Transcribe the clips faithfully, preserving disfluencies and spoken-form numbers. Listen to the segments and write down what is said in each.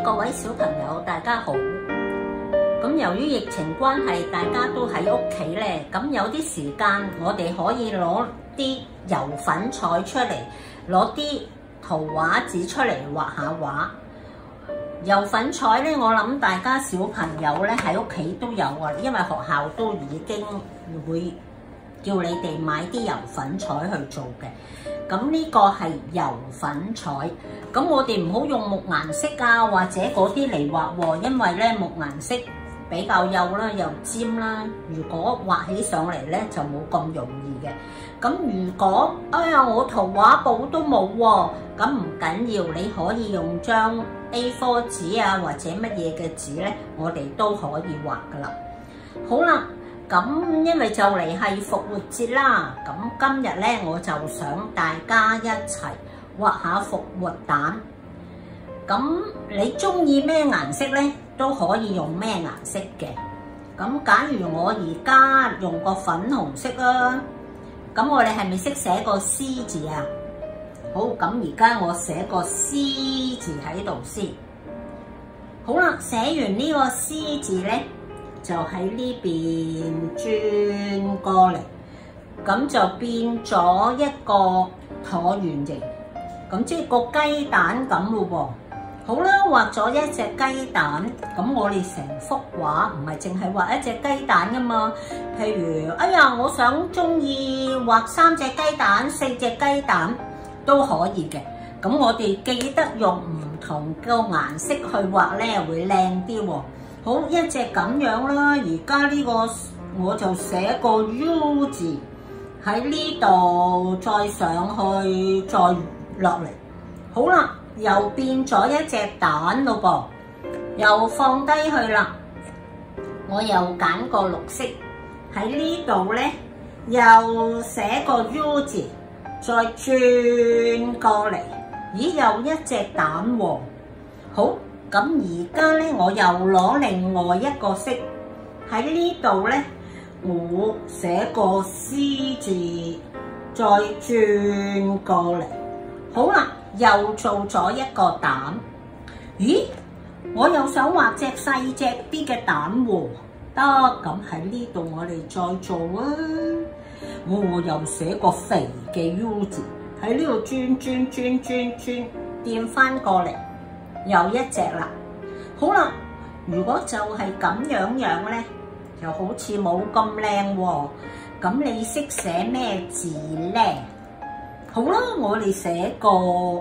各位小朋友，大家好。咁由於疫情關係，大家都喺屋企咧，咁有啲時間我哋可以攞啲油粉彩出嚟，攞啲圖畫紙出嚟畫下畫。油粉彩咧，我諗大家小朋友咧喺屋企都有啊，因為學校都已經會叫你哋買啲油粉彩去做嘅。咁呢個係油粉彩，咁我哋唔好用木顏色啊，或者嗰啲嚟畫喎，因為咧木顏色比較幼啦，又尖啦，如果畫起上嚟咧就冇咁容易嘅。咁如果哎呀我圖畫簿都冇喎，咁唔緊要，你可以用張 A 四 紙啊，或者乜嘢嘅紙咧，我哋都可以畫噶啦。好啦。咁因為就嚟係復活節啦，咁今日咧我就想大家一齊畫下復活蛋。咁你中意咩顏色咧，都可以用咩顏色嘅。咁假如我而家用個粉紅色啦，咁我哋係咪識寫個 C 字啊？好，咁而家我寫個 C 字喺度先。好啦，寫完呢個 C 字咧，就喺呢邊轉過嚟，咁就變咗一個橢圓形，咁即係個雞蛋咁咯喎。好啦，畫咗一隻雞蛋，咁我哋成幅畫唔係淨係畫一隻雞蛋噶嘛。譬如，哎呀，我想中意畫三隻雞蛋、四隻雞蛋都可以嘅。咁我哋記得用唔同嘅顏色去畫咧，會靚啲喎。好，一隻咁樣啦，而家呢個我就寫個 U 字喺呢度，再上去，再落嚟。好啦，又變咗一隻蛋咯噃，又放低去啦。我又揀個綠色喺呢度咧，又寫個 U 字，再轉過嚟。咦，又一隻蛋喎。好。咁而家咧，我又攞另外一個色喺呢度咧，我寫個 C 字，再轉過嚟。好啦，又做咗一個蛋。咦，我又想畫隻細隻啲嘅蛋喎。得，咁喺呢度我哋再做啊。我又寫個肥嘅 U 字喺呢度轉轉轉轉轉，掂翻過嚟。又一隻啦，好啦，如果就係咁樣樣咧，就好似冇咁靚喎。咁你識寫咩字咧？好啦，我哋寫個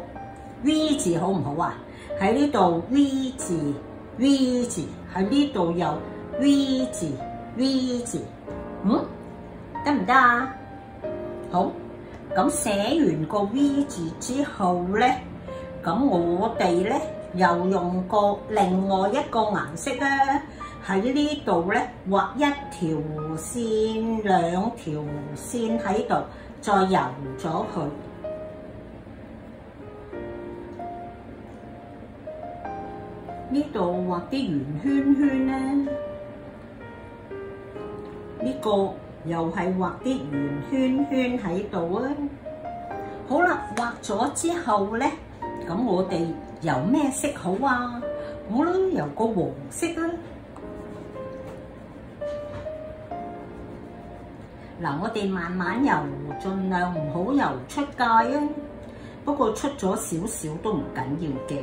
V 字好唔好啊？喺呢度 V 字 V 字，喺呢度有 V 字 V 字，嗯，得唔得啊？好，咁寫完個 V 字之後咧，咁我哋咧。又用個另外一個顏色咧，喺呢度咧畫一條線、兩條線喺度，再油咗佢。呢度畫啲圓圈圈咧，呢個又係畫啲圓圈圈喺度啊。好啦，畫咗之後咧，咁我哋由咩色好啊？好啦，由個黃色啦。嗱，我哋慢慢油，盡量唔好油出界啊。不過出咗少少都唔緊要嘅。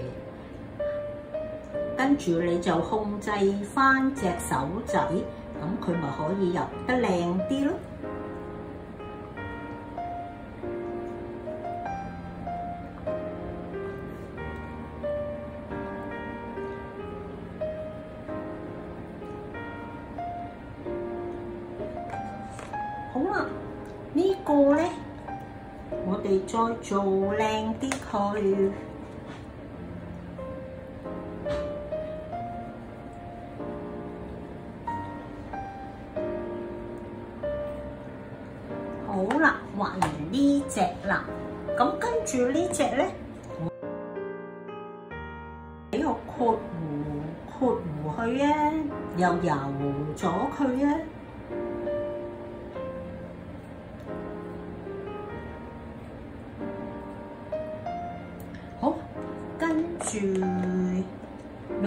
跟住你就控制翻隻手仔，咁佢咪可以油得靚啲咯。好啦，呢個咧，我哋再做靚啲佢。好啦，畫完呢隻啦，咁跟住呢隻咧，俾個括弧括弧佢啊，又油咗佢啊。好，跟住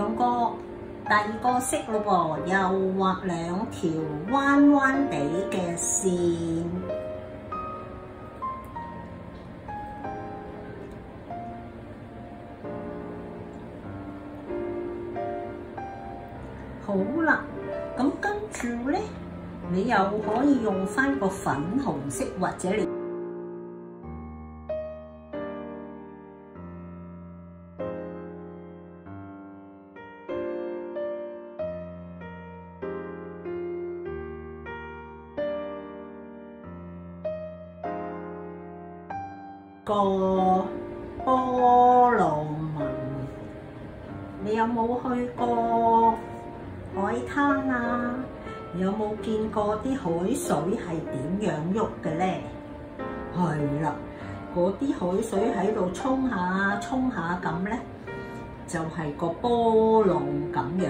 第二個色咯喎，又畫兩條彎彎地嘅線。好啦，咁跟住咧，你又可以用翻個粉紅色或者你個波浪紋。你有冇去過海灘啊？有冇見過啲海水係點樣喐嘅咧？係啦，嗰啲海水喺度沖下沖下咁咧，就係個波浪咁樣。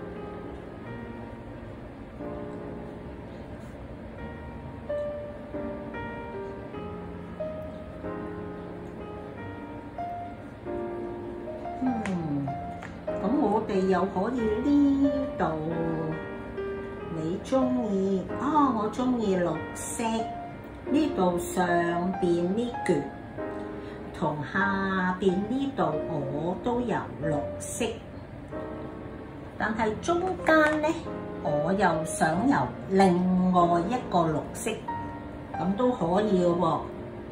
嗯，咁我哋又可以呢度。你中意啊？我中意綠色，呢度上邊呢橛同下邊呢度我都有綠色，但係中間咧我又想有另外一個綠色，咁都可以嘅喎。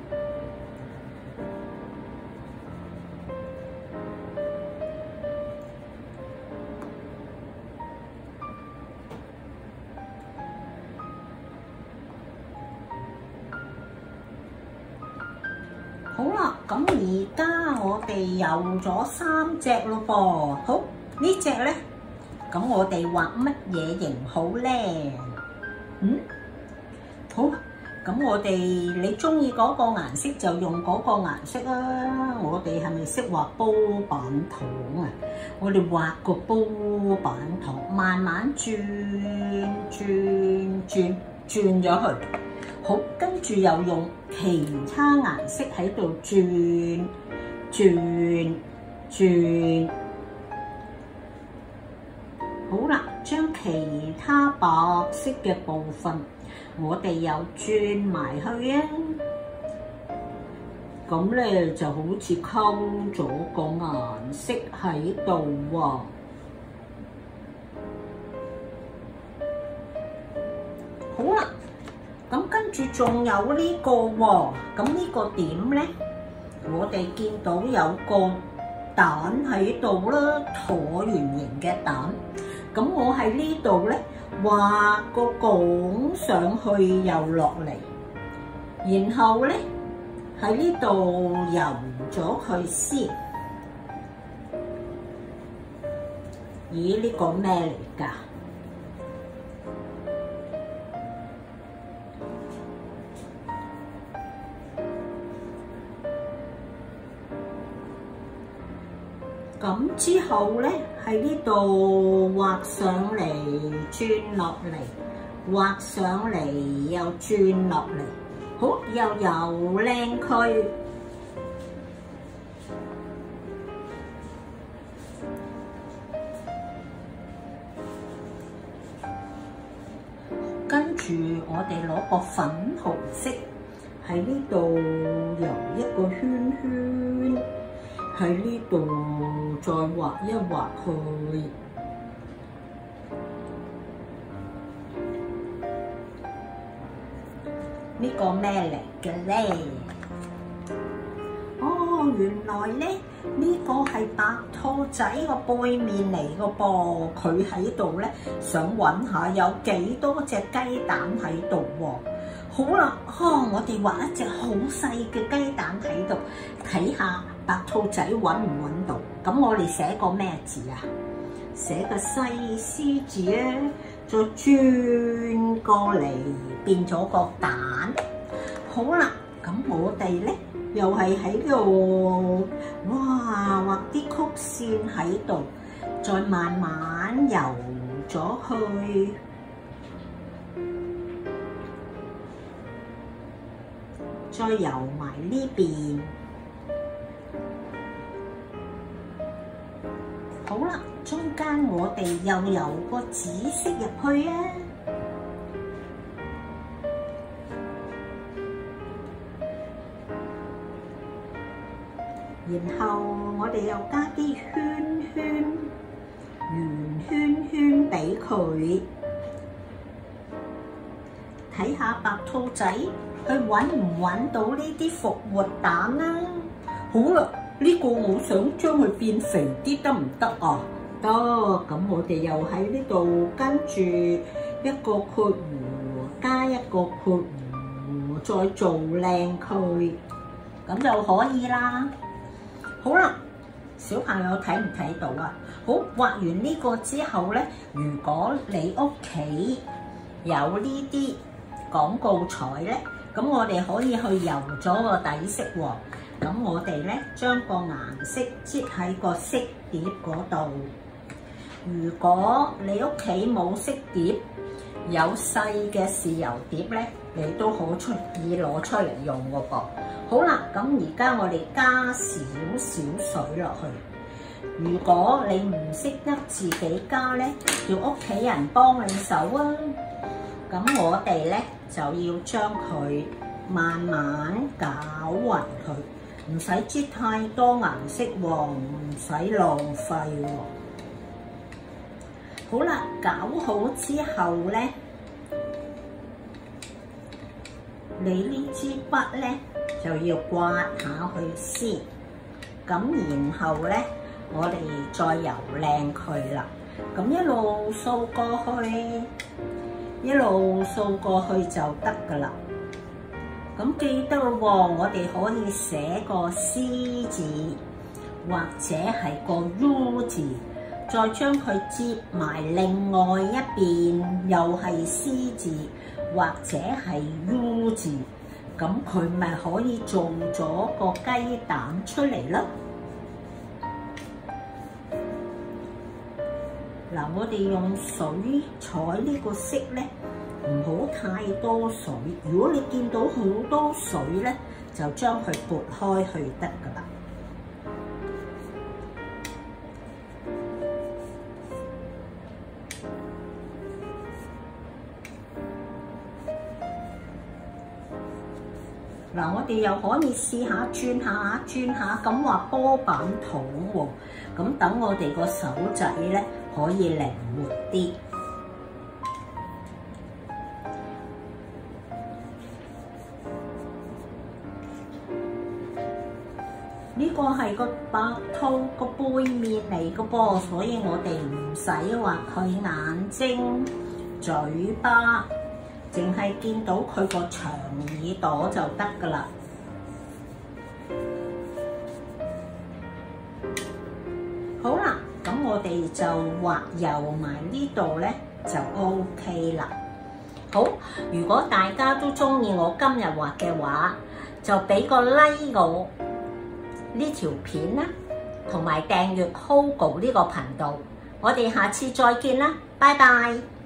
好啦，咁而家我哋有咗三隻咯噃。好，呢隻咧，咁我哋畫乜嘢型好咧？嗯，好，咁我哋你中意嗰個顏色就用嗰個顏色啊。我哋係咪識畫波板糖啊？我哋畫個波板糖，慢慢轉轉轉轉咗去。好，跟住又用其他顏色喺度轉轉轉。好啦，將其他白色嘅部分，我哋又轉埋去啊。咁咧就好似溝咗個顏色喺度喎。好啦。咁跟住仲有呢個喎，咁呢個點咧？我哋見到有個蛋喺度啦，橢圓形嘅蛋。咁我喺呢度咧畫個拱上去又落嚟，然後咧喺呢度油咗佢先。咦？呢個咩嚟㗎？咁之後咧，喺呢度畫上嚟，轉落嚟，畫上嚟又轉落嚟，好，又有靚區。跟住我哋攞個粉紅色喺呢度游一個圈圈。喺呢度再畫一畫去，呢個咩嚟嘅咧？哦，原來咧呢個係白兔仔個背面嚟嘅噃，佢喺度咧想揾下有幾多隻雞蛋喺度喎。好啦，哦，我哋畫一隻好細嘅雞蛋喺度，睇下白兔仔揾唔揾到。咁我哋寫個咩字啊？寫個細獅字咧，再轉過嚟變咗個蛋。好啦，咁我哋咧又係喺度，哇，畫啲曲線喺度，再慢慢游咗去。再游埋呢邊，好啦，中間我哋又游個紫色入去啊！然後我哋又加啲圈圈、圓圈圈俾佢，睇下白兔仔去揾唔揾到呢啲復活蛋啦。好啦，呢個我想將佢變肥啲得唔得啊？得，咁我哋又喺呢度跟住一個括弧加一個括弧，再做靚佢，咁就可以啦。好啦，小朋友睇唔睇到啊？好，畫完呢個之後咧，如果你屋企有呢啲廣告彩咧，咁我哋可以去油咗個底色喎。咁我哋咧將個顏色擠喺個色碟嗰度。如果你屋企冇色碟，有細嘅豉油碟咧，你都好出以攞出嚟用個噃。好啦，咁而家我哋加少少水落去。如果你唔識得自己加咧，叫屋企人幫你手啊。咁我哋咧就要將佢慢慢攪勻佢，唔使擠太多顏色喎，唔使浪費喎。好啦，攪好之後咧，你呢支筆咧就要刮下去先，咁然後咧我哋再油靚佢啦。咁一路掃過去，一路掃過去就得噶啦。咁記得咯喎，我哋可以寫個 C 字或者係個 U 字，再將佢接埋另外一邊，又係 C 字或者係 U 字，咁佢咪可以做咗個雞蛋出嚟咯。嗱，我哋用水彩呢個色咧，唔好太多水。如果你見到好多水咧，就將佢撥開去得噶啦。嗱，我哋又可以試下轉下轉下咁畫波板圖喎。咁等我哋個手仔咧可以靈活啲。呢個係個白兔個背面嚟嘅噃，所以我哋唔使畫佢眼睛、嘴巴，淨係見到佢個長耳朵就得㗎啦。好啦，咁我哋就畫油埋呢度咧就 OK 啦。好，如果大家都鍾意我今日畫嘅畫，就俾個 like 我呢條片啦，同埋訂閱 Hogo 呢個頻道。我哋下次再見啦，拜拜。